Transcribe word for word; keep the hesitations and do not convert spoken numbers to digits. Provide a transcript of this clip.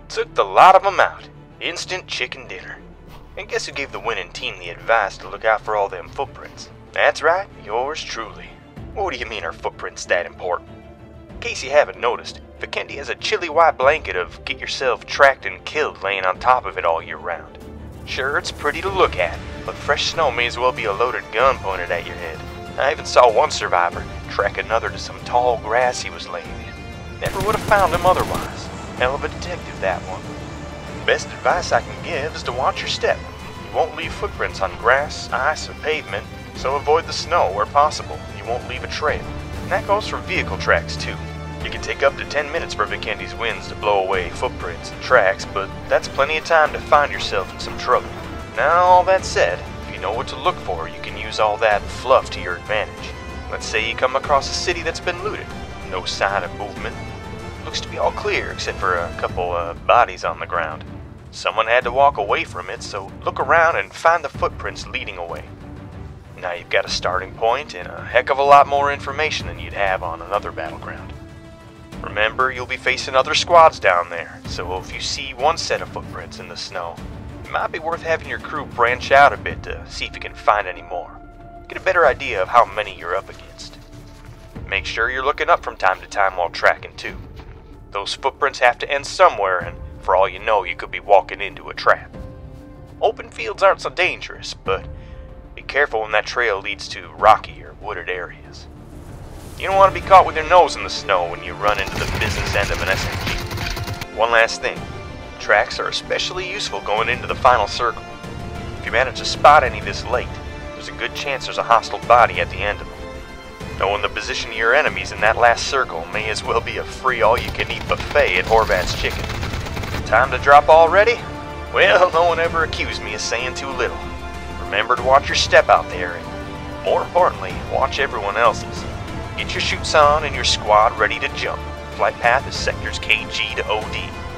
Took the lot of 'em out. Instant chicken dinner. And guess who gave the winning team the advice to look out for all them footprints? That's right, yours truly. What do you mean our footprints that important? In case you haven't noticed, Vikendi has a chilly white blanket of get yourself tracked and killed laying on top of it all year round. Sure, it's pretty to look at, but fresh snow may as well be a loaded gun pointed at your head. I even saw one survivor track another to some tall grass he was laying in. Never would have found him otherwise. Hell of a detective, that one. Best advice I can give is to watch your step. You won't leave footprints on grass, ice, or pavement, so avoid the snow where possible. You won't leave a trail. And that goes for vehicle tracks too. It can take up to ten minutes for Vikendi's winds to blow away footprints and tracks, but that's plenty of time to find yourself in some trouble. Now, all that said, if you know what to look for, you can use all that fluff to your advantage. Let's say you come across a city that's been looted. No sign of movement. Looks to be all clear except for a couple uh, bodies on the ground. Someone had to walk away from it, so look around and find the footprints leading away. Now you've got a starting point and a heck of a lot more information than you'd have on another battleground. Remember, you'll be facing other squads down there, so if you see one set of footprints in the snow, it might be worth having your crew branch out a bit to see if you can find any more. Get a better idea of how many you're up against. Make sure you're looking up from time to time while tracking too. Those footprints have to end somewhere, and for all you know, you could be walking into a trap. Open fields aren't so dangerous, but be careful when that trail leads to rocky or wooded areas. You don't want to be caught with your nose in the snow when you run into the business end of an S M G. One last thing, tracks are especially useful going into the final circle. If you manage to spot any this late, there's a good chance there's a hostile body at the end of them. Knowing the position of your enemies in that last circle may as well be a free all-you-can-eat buffet at Horvat's Chicken. Time to drop already? Well, no one ever accused me of saying too little. Remember to watch your step out there, and more importantly, watch everyone else's. Get your chutes on and your squad ready to jump. Flight path is sectors K G to O D.